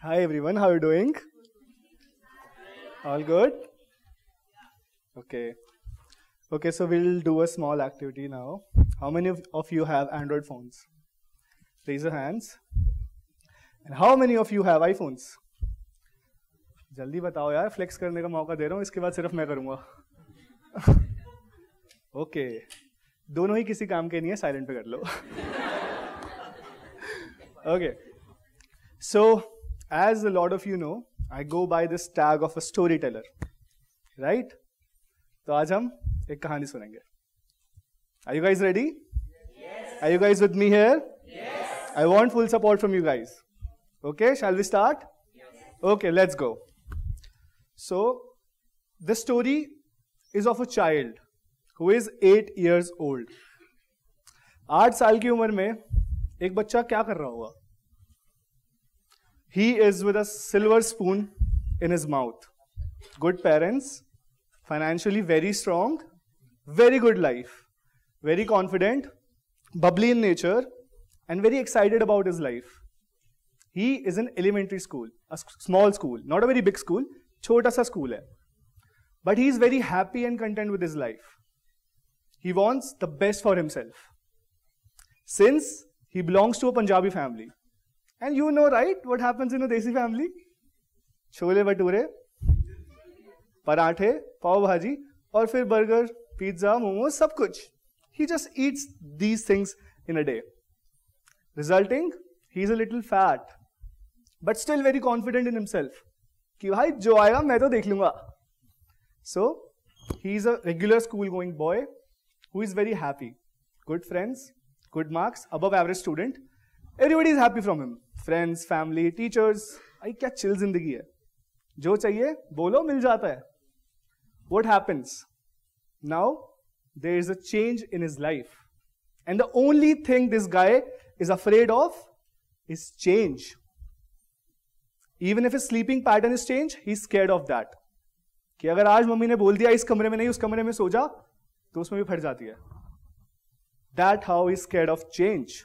Hi everyone, how are you doing? All good? Okay. Okay, so we'll do a small activity now. How many of you have Android phones? Raise your hands. And how many of you have iPhones? जल्दी बताओ यार, flex करने का मौका दे रहा हूँ, इसके बाद सिर्फ मैं करूँगा. ओके, दोनों ही किसी काम के नहीं है, साइलेंट पे कर लो. Okay, so as a lot of you know, I go by this tag of a storyteller, right? तो आज हम एक कहानी सुनेंगे. Are you guys ready? Yes. Are you guys with me here? Yes. I want full support from you guys. Okay, shall we start? Yes. Okay, let's go. So, the story is of a child who is 8 years old. 8 साल की उम्र में एक बच्चा क्या कर रहा होगा? He is with a silver spoon in his mouth. Good parents, financially very strong, very good life, very confident, bubbly in nature, and very excited about his life. He is in elementary school, a small school, not a very big school, छोटा सा school है. But he is very happy and content with his life. He wants the best for himself. Since he belongs to a Punjabi family. And you know, right, what happens in a Desi family? Chole bhature, पराठे, पाव भाजी, और फिर burger, pizza, momos, सब कुछ. He just eats these things in a day. Resulting, he is a little fat, but still very confident in himself. कि भाई जो आएगा मैं तो देख लूंगा. So, he is a regular school-going boy who is very happy. Good friends, good marks, above average student. Everybody is happy from him. Friends, family, teachers. आई क्या chill जिंदगी है. जो चाहिए बोलो मिल जाता है. What happens? Now there is a change in his life. And the only thing this guy is afraid of is change. Even if his sleeping pattern is changed, he is scared of that. कि अगर आज mummy ने बोल दिया इस कमरे में नहीं उस कमरे में सो जा, तो उसमें भी फट जाती है. That how he is scared of change.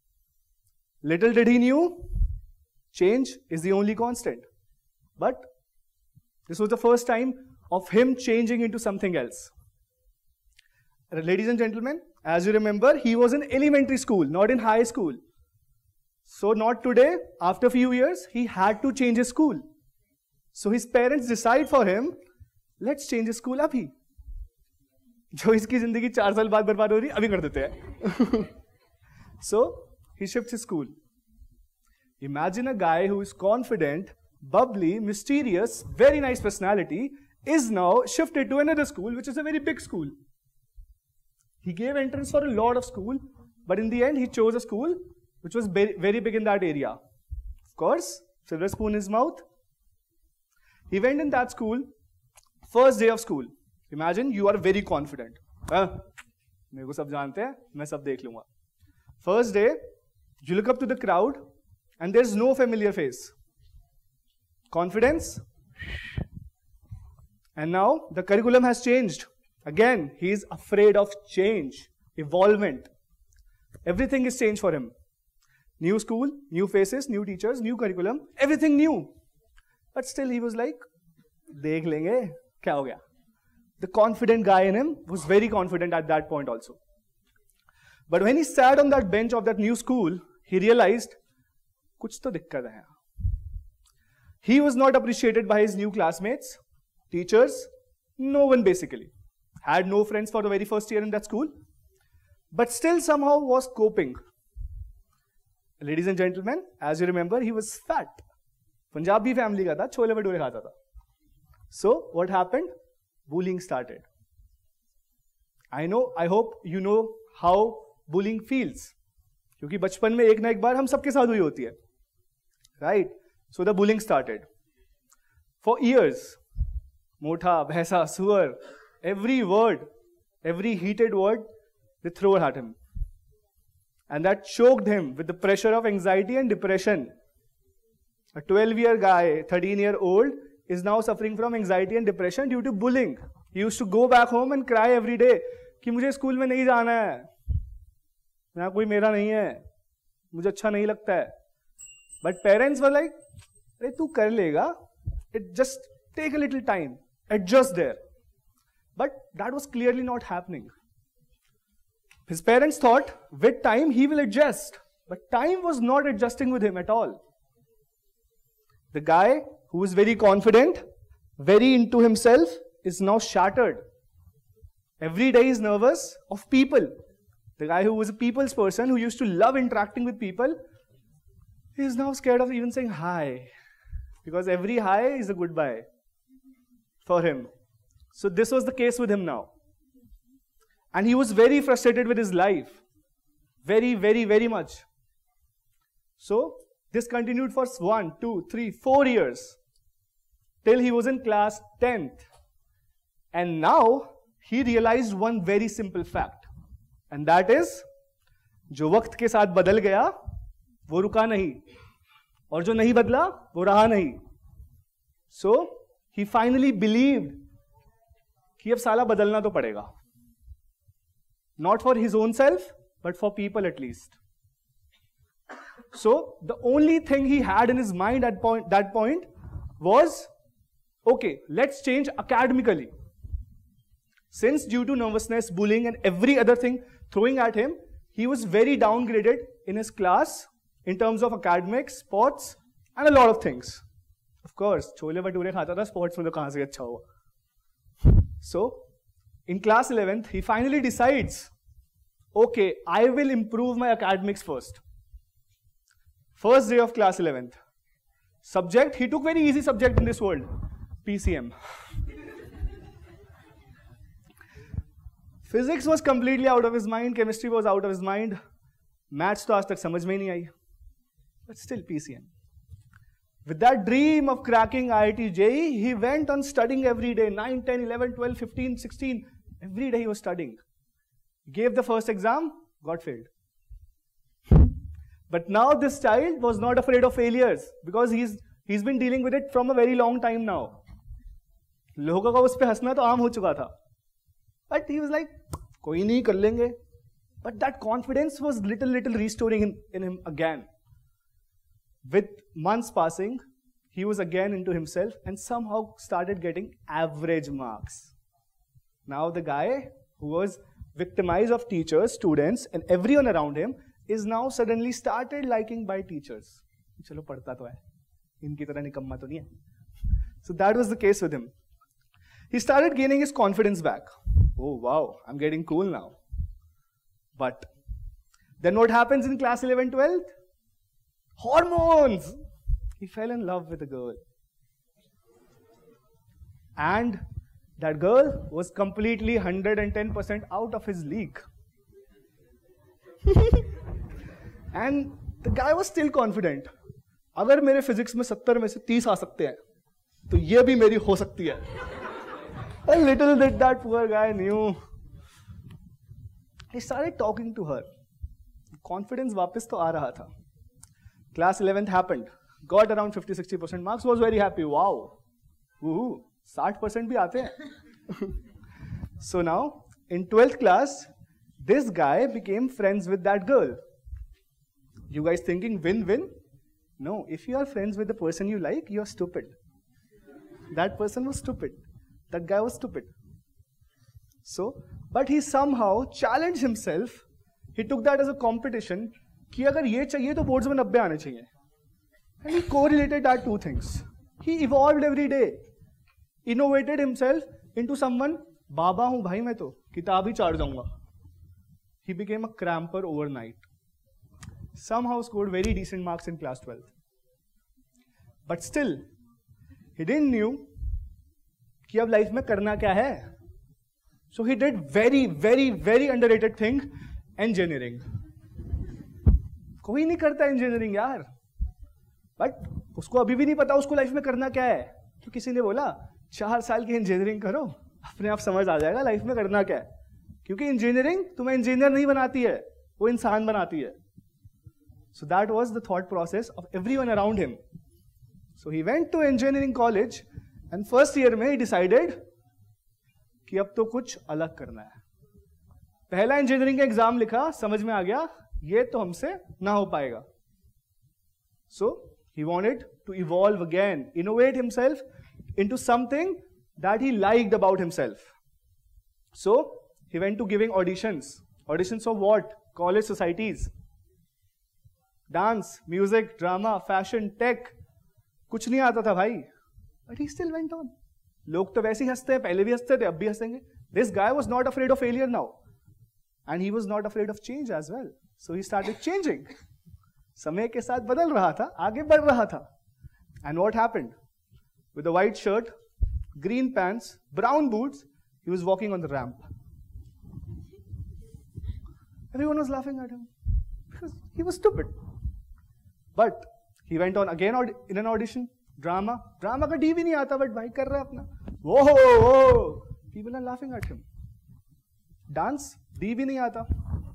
Little did he knew, change is the only constant. But this was the first time of him changing into something else. Ladies and gentlemen, as you remember, he was in elementary school, not in high school. So not today, after a few years, he had to change his school. So his parents decide for him, let's change his school abhi. जो इसकी जिंदगी 4 साल बाद बर्बाद हो रही अभी कर देते हैं. So he shifts his school. Imagine a guy who is confident, bubbly, mysterious, very nice personality is now shifted to another school which is a very big school. He gave entrance for a lot of school, but in the end he chose a school which was very big in that area. Of course, silver spoon in his mouth. He went in that school, first day of school. Imagine you are very confident. मेरे को सब जानते हैं, मैं सब देख लूंगा. First day, you look up to the crowd and there's no familiar face. Confidence. And now the curriculum has changed. Again, he is afraid of change, evolvement. Everything is changed for him. New school, new faces, new teachers, new curriculum, everything new. But still he was like, देख लेंगे, क्या हो गया? The confident guy in him was very confident at that point also. But when he sat on that bench of that new school, he realized, कुछ तो दिक्कत है. He was not appreciated by his new classmates, teachers, no one basically. Had no friends for the very first year in that school, but still somehow was coping. Ladies and gentlemen, as you remember, he was fat. Punjabi family का था, छोले भटूरे खाता था. So what happened? Bullying started. I hope you know how bullying feels. क्योंकि बचपन में एक ना एक बार हम सबके साथ हुई होती है. Right? So the bullying started. For years, मोठा, भैंसा, सुअर, every word, every heated word, they throw at him. And that choked him with the pressure of anxiety and depression. A 12-year guy, 13-year-old, is now suffering from anxiety and depression due to bullying. He used to go back home and cry every day कि मुझे school में नहीं जाना है, यहाँ कोई मेरा नहीं है, मुझे अच्छा नहीं लगता है. But parents were like, अरे तू कर लेगा, it just take a little time, adjust there. But that was clearly not happening. His parents thought with time he will adjust, but time was not adjusting with him at all. The guy who was very confident, very into himself, is now shattered. Every day he's nervous of people. The guy who was a people's person, who used to love interacting with people, he is now scared of even saying hi. Because every hi is a goodbye for him. So this was the case with him now. And he was very frustrated with his life. Very, very, very much. So this continued for 1, 2, 3, 4 years. Till he was in class 10th. And now he realized one very simple fact. And that is, जो वक्त के साथ बदल गया, वो रुका नहीं. और जो नहीं बदला, वो रहा नहीं. So he finally believed कि अब साला बदलना तो पड़ेगा. Not for his own self, but for people at least. So the only thing he had in his mind at that point was, okay, let's change academically. Since due to nervousness, bullying and every other thing throwing at him, he was very downgraded in his class in terms of academics, sports and a lot of things. Of course, chole bhature khata tha, sports mein to kahan se acha hoga. So in class 11th, he finally decides, okay, I will improve my academics first. First day of class 11th. Subject, he took very easy subject in this world, PCM. Physics was completely out of his mind, chemistry was out of his mind, maths to aaj tak samajh mein nahi aayi, but still PCM. With that dream of cracking IIT JEE, he went on studying every day, 9, 10, 11, 12, 15, 16, every day he was studying. Gave the first exam, got failed. But now this child was not afraid of failures because he's been dealing with it from a very long time now. लोगों का उस पे हंसना तो आम हो चुका था. But he was like, कोई नहीं कर लेंगे. But that confidence was little restoring in him again. With months passing, he was again into himself and somehow started getting average marks. Now the guy who was victimized of teachers, students and everyone around him is now suddenly started liking by teachers. चलो पढ़ता तो है, इनकी तरह निकम्मा तो नहीं है. So that was the case with him. He started gaining his confidence back. Oh wow, I'm getting cool now. But then what happens in class 11, 12th? Hormones! He fell in love with a girl. And that girl was completely 110% out of his league. And the guy was still confident. अगर मेरे physics में 70 में से 30 आ सकते हैं, तो ये भी मेरी हो सकती है. A little did that poor guy knew. He started talking to her. Confidence वापस तो आ रहा था. Class 11th happened. Got around 50-60% marks. Was very happy. Wow. Woohoo. 60% भी आते हैं. So now, in 12th class, this guy became friends with that girl. You guys thinking win-win? No. If you are friends with the person you like, you are stupid. That person was stupid. That guy was stupid. So, but he somehow challenged himself. He took that as a competition. कि अगर ये चाहिए तो boards में 90 आने चाहिए. And he correlated that two things. He evolved every day. Innovated himself into someone, बाबा हूँ भाई मैं तो, किताब ही चाट जाऊंगा. He became a cramper overnight. Somehow scored very decent marks in class 12th. But still, he didn't knew कि अब life में करना क्या है. So he did very underrated thing, engineering. कोई नहीं करता इंजीनियरिंग यार. बट उसको अभी भी नहीं पता उसको लाइफ में करना क्या है. तो किसी ने बोला 4 साल की इंजीनियरिंग करो, अपने आप समझ आ जाएगा लाइफ में करना क्या है. क्योंकि इंजीनियरिंग तुम्हें इंजीनियर नहीं बनाती है, वो इंसान बनाती है. So that was the thought process of everyone around him. So he went to engineering college and first year में he decided कि अब तो कुछ अलग करना है. पहला इंजीनियरिंग का एग्जाम लिखा, समझ में आ गया ये तो हमसे ना हो पाएगा. So He wanted to evolve again, innovate himself into something that he liked about himself. So he went to giving auditions. Auditions of what? College societies. Dance, music, drama, fashion, tech. कुछ नहीं आता था भाई. But he still went on. लोग तो वैसे ही हंसते हैं, पहले भी हंसते थे, अब भी हंसेंगे. This guy was not afraid of failure now. And he was not afraid of change as well. So he started changing. समय के साथ बदल रहा था, आगे बढ़ रहा था. And what happened? With a white shirt, green pants, brown boots, he was walking on the ramp. Everyone was laughing at him because he was stupid. But he went on again in an audition. Drama का D भी नहीं आता, but भाई कर रहा है अपना. Whoa! People are laughing at him. Dance, D भी नहीं आता.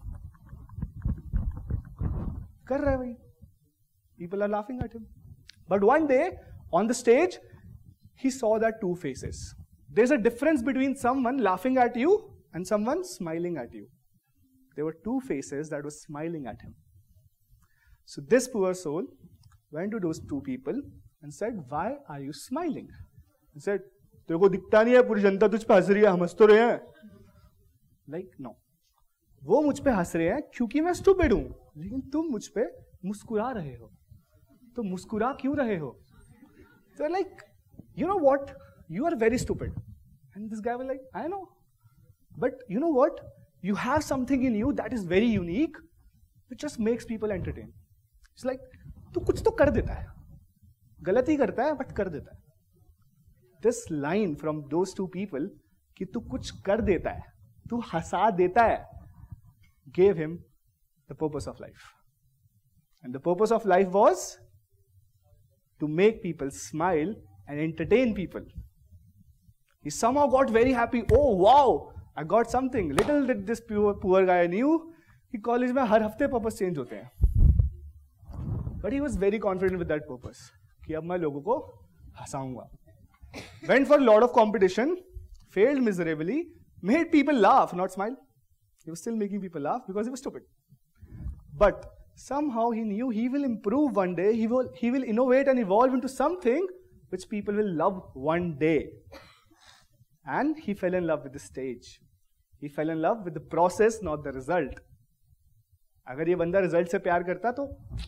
कर रहा है भाई. People are laughing at him. But one day, on the stage, he saw that two faces. There's a difference between someone laughing at you and someone smiling at you. There were two faces that were smiling at him. So this poor soul went to those two people and said, "Why are you smiling?" He said, "तेरे को दिखता नहीं है, पूरी जनता तुझ पे हंस रही है, हम हंस तो रहे हैं." Like, no. वो मुझ पे हंस रहे हैं क्योंकि मैं स्टूपिड हूं, लेकिन तुम मुझ पे मुस्कुरा रहे हो. तो मुस्कुरा क्यों रहे हो? So like, you know what? You are very stupid. And this guy was like, I know. But you know what? You have something in you that is very unique, which just makes people entertain. It's like, तू कुछ तो कर देता है. गलती करता है, but कर देता है. This line from those two people, कि तू कुछ कर देता है, तू हंसा देता है, gave him the purpose of life. And the purpose of life was to make people smile and entertain people. He somehow got very happy. Oh wow, I got something. Little did this poor guy knew कि college में हर हफ्ते purpose change होते हैं. But he was very confident with that purpose कि अब मैं लोगों को हंसाऊंगा. Went for a lot of competition, failed miserably, made people laugh, not smile. He was still making people laugh because he was stupid. But somehow he knew he will improve one day. He will innovate and evolve into something which people will love one day. And he fell in love with the stage. He fell in love with the process, not the result. अगर ये बंदा result से प्यार करता तो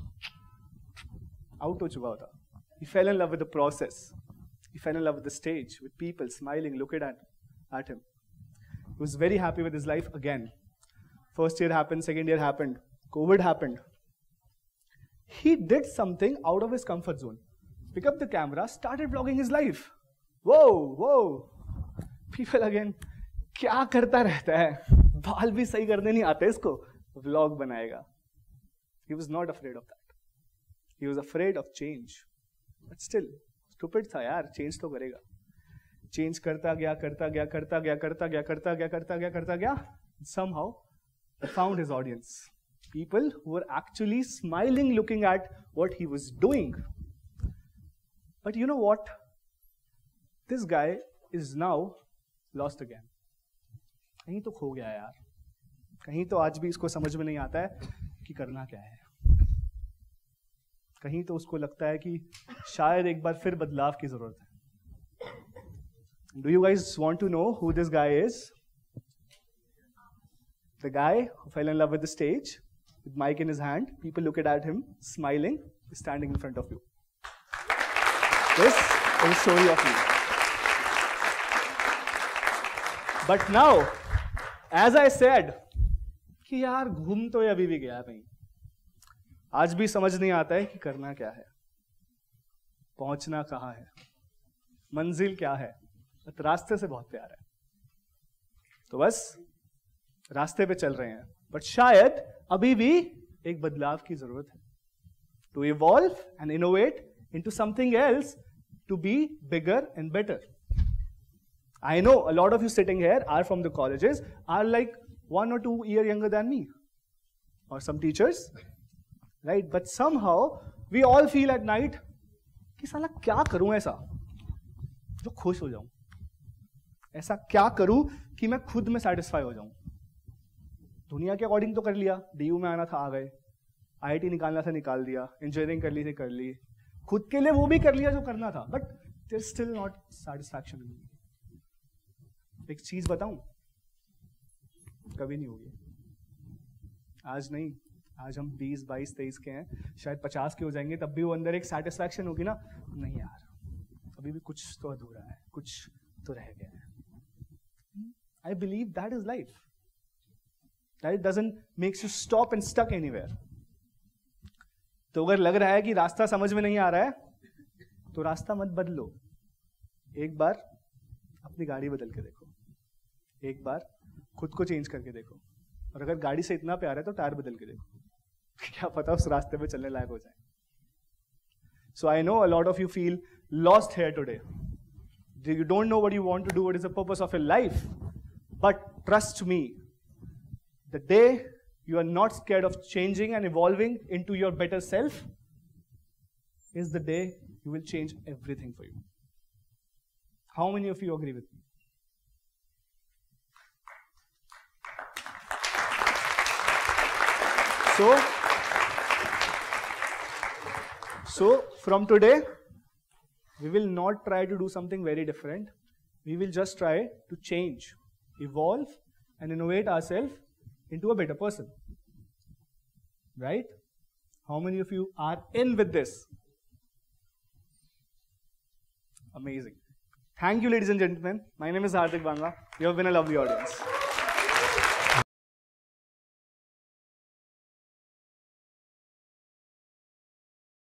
out हो चुका होता. He fell in love with the process. He fell in love with the stage, with people smiling, looking at him. He was very happy with his life again. First year happened, second year happened, COVID happened. He did something out of his comfort zone. Pick up the camera, started vlogging his life. Whoa! People again, क्या करता रहता है? बाल भी सही करने नहीं आते इसको. Vlog बनाएगा. He was not afraid of that. He was afraid of change. But still, stupid था यार, change तो करेगा. Change करता गया. Somehow, he found his audience. People who were actually smiling, looking at what he was doing. But you know what? This guy is now lost again. कहीं तो खो गया यार. कहीं तो आज भी इसको समझ में नहीं आता है कि करना क्या है. कहीं तो उसको लगता है कि शायद एक बार फिर बदलाव की जरूरत है. Do you guys want to know who this guy is? The guy who fell in love with the stage, with mic in his hand, people looking at him, smiling, is standing in front of you. This is a story of me. But now, as I said, कि यार घूम तो ये अभी भी गया नहीं. आज भी समझ नहीं आता है कि करना क्या है, पहुंचना कहाँ है, मंजिल क्या है. रास्ते से बहुत प्यार है, तो बस रास्ते पे चल रहे हैं. बट शायद अभी भी एक बदलाव की जरूरत है. To evolve and innovate into something else, to be bigger and better. I know a lot of you sitting here are from the colleges, are like 1 or 2 years younger than me, or some teachers, right? But somehow we all feel at night कि साला क्या करूं ऐसा जो खुश हो जाऊं, ऐसा क्या करूं कि मैं खुद में सेटिस्फाई हो जाऊं. दुनिया के अकॉर्डिंग तो कर लिया, DU में आना था आ गए, IIT निकालना था निकाल दिया, इंजीनियरिंग कर ली थी कर ली, खुद के लिए वो भी कर लिया जो करना था, but there still not satisfaction in me. एक चीज बताऊं, कभी नहीं होगी। आज नहीं, आज हम 20, 22, 23 के हैं, शायद 50 के हो जाएंगे, तब भी वो अंदर एक सैटिस्फैक्शन होगी ना, नहीं यार अभी भी कुछ तो अधूरा है, कुछ तो रह गया है। I believe that is life, that doesn't makes you stop and stuck anywhere. तो अगर लग रहा है कि रास्ता समझ में नहीं आ रहा है, तो रास्ता मत बदलो, एक बार अपनी गाड़ी बदल के देखो, एक बार खुद को चेंज करके देखो, और अगर गाड़ी से इतना प्यार है तो टायर बदल के देखो, क्या पता उस रास्ते पे चलने लायक हो जाए। So I know a lot of you feel lost here today. You don't know what you want to do, what is the purpose of your life. But trust me, the day you are not scared of changing and evolving into your better self is the day you will change everything for you. How many of you agree with me? So from today, we will not try to do something very different. We will just try to change, evolve, and innovate ourselves into a better person. Right? How many of you are in with this? Amazing. Thank you, ladies and gentlemen. My name is Hardik Banga. You have been a lovely audience.